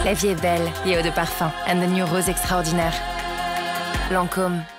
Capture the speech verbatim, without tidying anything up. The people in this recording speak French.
La vie est belle et eau de parfum. And the new rose extraordinaire. Lancôme.